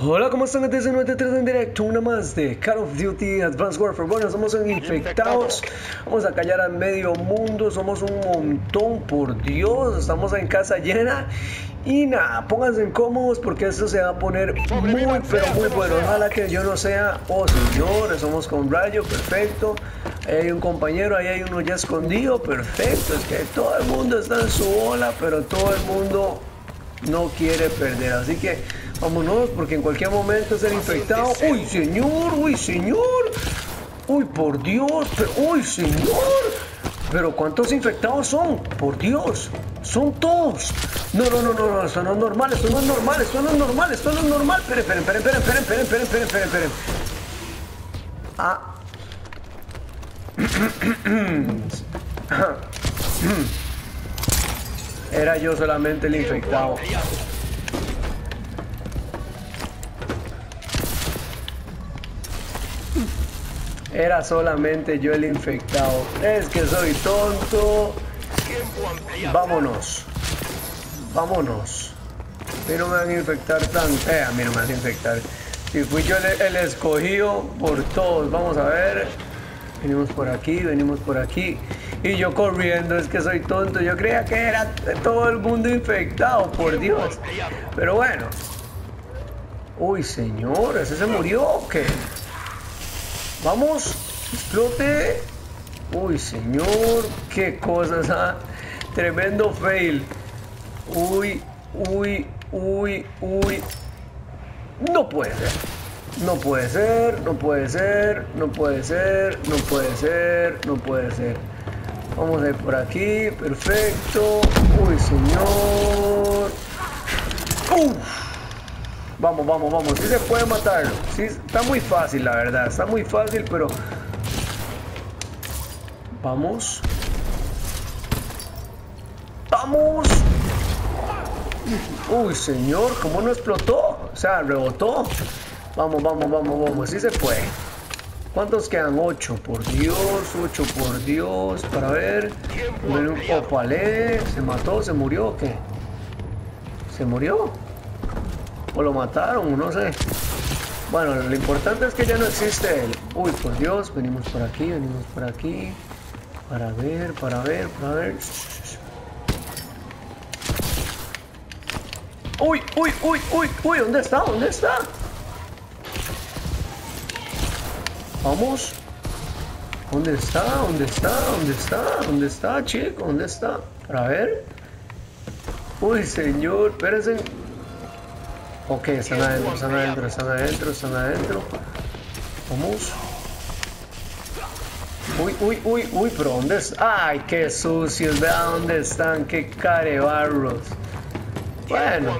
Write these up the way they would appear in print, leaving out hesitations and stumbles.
Hola, ¿cómo están? Desde 93 en directo, una más de Call of Duty Advanced Warfare. Bueno, somos infectados, vamos a callar al medio mundo, somos un montón, por Dios, estamos en casa llena. Y nada, pónganse cómodos porque esto se va a poner muy, pero muy bueno. Ojalá que yo no sea, oh señores, somos con Rayo, perfecto. Ahí hay un compañero, ahí hay uno ya escondido, perfecto. Es que todo el mundo está en su ola, pero todo el mundo no quiere perder. Así que vámonos porque en cualquier momento ser infectado. ¡Uy, señor! ¡Uy, señor! ¡Uy, por Dios! ¡Uy, señor! Pero ¿cuántos infectados son? Por Dios, son todos. No, esto no es normal, esto no es normal, esto no es normal, esto no es normal. Esperen. Ah. Era yo solamente el infectado. Era solamente yo el infectado. Es que soy tonto. Vámonos. Vámonos. A mí no me van a infectar tan... a mí no me van a infectar. Si fui yo el escogido por todos. Vamos a ver. Venimos por aquí. Y yo corriendo. Es que soy tonto. Yo creía que era todo el mundo infectado. Por Dios. Pero bueno. Uy, señor. ¿Ese se murió o qué? Vamos, explote. Uy, señor, qué cosas, ¿ah? Tremendo fail. Uy. No puede ser. No puede ser. Vamos a ir por aquí, perfecto. Uy, señor. Vamos, sí se puede matarlo. Sí, está muy fácil, la verdad. Está muy fácil, pero... Vamos. Uy, señor, ¿cómo no explotó? O sea, rebotó. Vamos. Sí se puede. ¿Cuántos quedan? 8, por Dios, 8, por Dios. Para ver. Opalé. ¿Se mató? ¿Se murió o qué? ¿Se murió? O lo mataron, no sé. Bueno, lo importante es que ya no existe él. Uy, por Dios, venimos por aquí. Para ver. Uy, ¿dónde está? Vamos. ¿Dónde está, chico? ¿Dónde está? Para ver. Uy, señor, espérense. Ok, están adentro. Vamos. Uy, pero ¿dónde está? Ay, qué sucios, vea dónde están, qué carebarros. Bueno.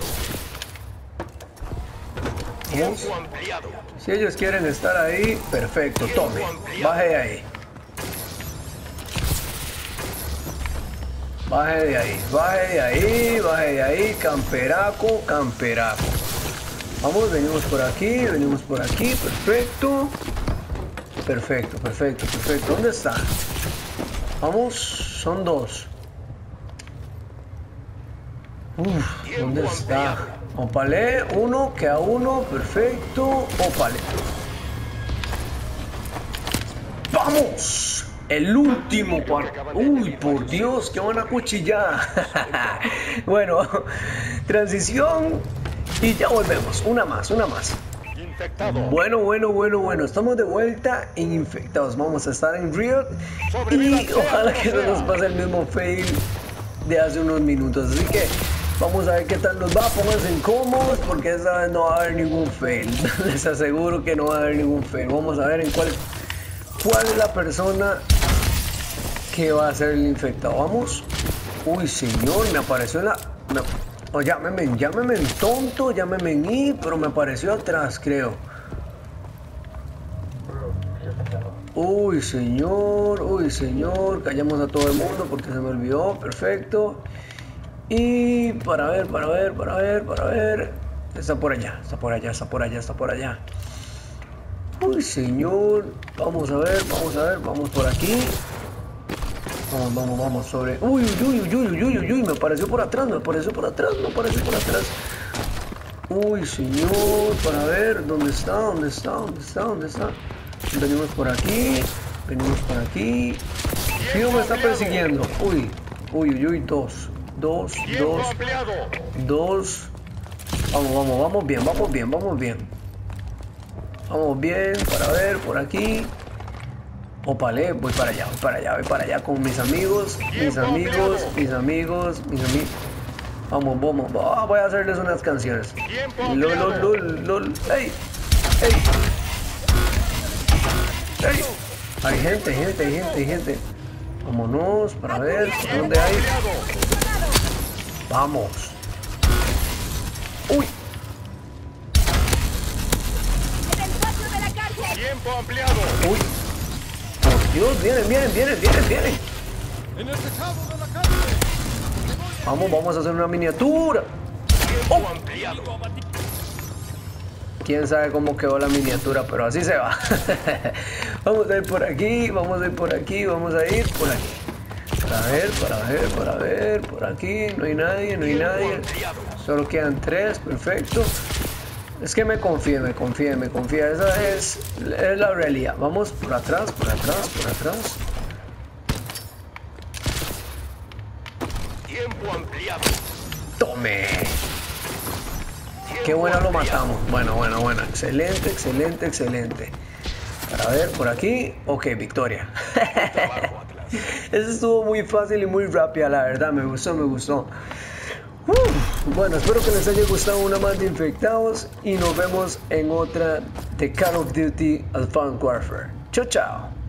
Vamos. Si ellos quieren estar ahí, perfecto, tome, baje de ahí, camperaco. Vamos, venimos por aquí, perfecto. ¿Dónde está? Vamos, son 2. ¿Dónde está? Opalé, 1, queda 1, perfecto. Opalé. ¡Vamos! El último Uy, por Dios, qué buena cuchillada. Bueno, transición y ya volvemos. Una más. Bueno. Estamos de vuelta en infectados. Vamos a estar en Riot y ojalá que no nos pase el mismo fail de hace unos minutos. Así que vamos a ver qué tal nos va. Pónganse incómodos porque esta vez no va a haber ningún fail. Les aseguro que no va a haber ningún fail. Vamos a ver en cuál es la persona que va a ser el infectado. Vamos. Uy, señor, me apareció en la... llámeme en tonto, llámeme en I, pero me apareció atrás, creo. Uy, señor, callamos a todo el mundo porque se me olvidó, perfecto. Y para ver. Está por allá. Uy, señor, vamos a ver, vamos por aquí. Vamos sobre... Uy, me apareció por atrás. Uy, señor, para ver, ¿dónde está? Venimos por aquí, Fijo me está persiguiendo. Uy, dos. Vamos bien. Vamos bien, para ver, por aquí. Opale, voy para allá con mis amigos. Vamos, voy a hacerles unas canciones. LOL. ¡Ey! Hay gente. Vámonos para ver dónde hay. Vamos. Uy. Tiempo ampliado. Uy. Por Dios, vienen. Vamos a hacer una miniatura. Tiempo ampliado. Quién sabe cómo quedó la miniatura, pero así se va. Vamos a ir por aquí, vamos a ir por aquí. Para ver, por aquí, no hay nadie. Solo quedan 3, perfecto. Es que me confía, esa es la realidad. Vamos por atrás. Tiempo ampliado. ¡Tome! ¡Qué bueno lo matamos! Bueno. Excelente. Para ver, por aquí. Ok, victoria. Eso estuvo muy fácil y muy rápida, la verdad. Me gustó. Bueno, espero que les haya gustado una más de Infectados. Y nos vemos en otra de Call of Duty Advanced Warfare. Chao.